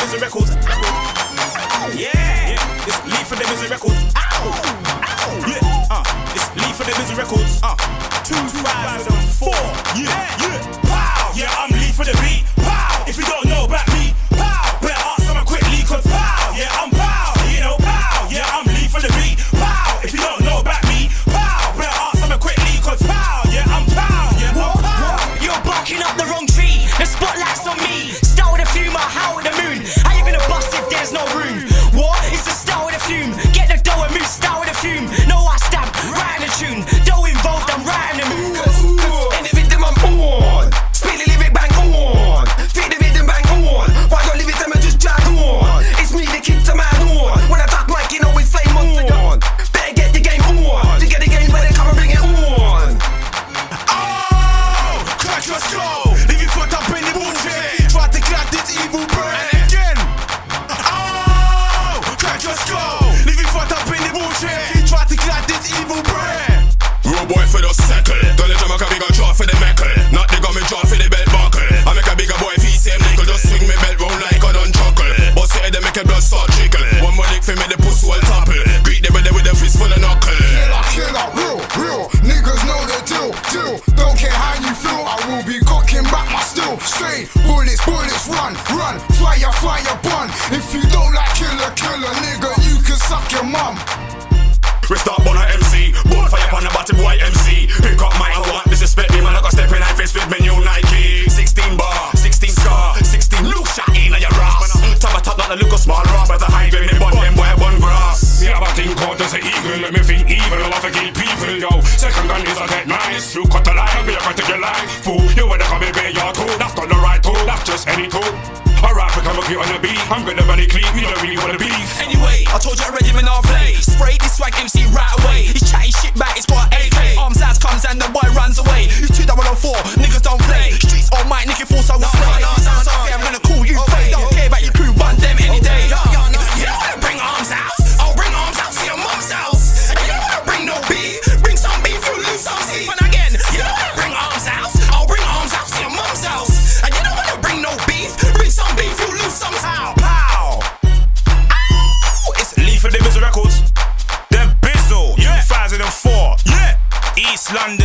Music Records. Yeah, it's Lee for the Music Records. Yeah, it's Lee for the Music Records. 2004. Yeah. Pow. Yeah, I'm Lee for the beat. Pow. If you don't know about me, pow. Better ask someone quickly, cause pow. Yeah, I'm pow. You know, pow. Yeah, I'm Lee for the beat. Pow. If you don't know about me, pow. Better ask someone quickly, cause pow. Yeah, I'm pow. Yeah, I'm pow. You're barking up the wrong tree. The spotlight's on me. Start with a fume, I'll howl with the moon. How you gonna bust if there's no room? What? It's the style with the fume. Get the dough and move, style with the fume. No, I stamp, right in the tune. Dough involved, I'm right in the mood. In the rhythm I'm on. Speed the lyric bang on. Feed the rhythm bang on. Why don't leave it them and just drag on? It's me the kid to man on. When I talk mic you know it's flame on. Better get the game on. To get the game better come and bring it on. Oh, clutch your skull. Leave your foot up in the bullshit. Try to crack this evil brain again. Oh, crack your skull. Leave your foot up in the bullshit. Try to crack this evil brain. Road boy for the circle. Tell the Jamakabi got draw for the meckle. Not the gummy draw for the belt buckle. I make a bigger boy feel same Neeko. Just swing me belt round like I done chuckle. Boss it they make a blood start trickle. One more lick for me the pussy will topple. Greet the belly with a fist full of knuckle. Killer, real. Niggas know the deal. Don't care how you feel. I will be cocking back my steel. Straight bullets, run. Fire, bun. If you don't like killer, nigga, you can suck your mum. We start on a MC. Bonfire on a bottom boy MC. Pick up my want disrespect me, man. I got step in face with me new Nike. 16 bar, 16 scar, 16 look shot in your ass. Top a top, not a look a small rock, but a high grade me bun them boy bun grass. Me have a thing called as a eagle, make me think evil. I want to kill people, yo. Second gun is a dead nice. You cut the line, me a cut to your life. Fool, you wanna come and pay your tool. That's not the right tool, that's just any tool. Alright, become a cute on the beat. I'm gonna run it clean, you don't really wanna beef. Anyway, I told you already when I play. Spray this swag MC right away. He's chatting shit back, it's got an AK. Arms as comes and the boy runs away. You 2004, niggas don't play. Streets on mic, Nicky force I will slay. Sounds okay, I'm gonna call you fake. Don't care about your crew, run them any day. You don't wanna bring arms out? I'll bring arms out to your mum's house. And you don't wanna bring no beef? Bring some beef, you'll lose some teeth. And again, you don't wanna bring arms out? I'll bring arms out to your mum's house. And you don't wanna bring no beef? Bring some beef, you'll lose some teeth. Pow. It's Lee for the Music Records. The Bizzle, 2004. Yeah. East London.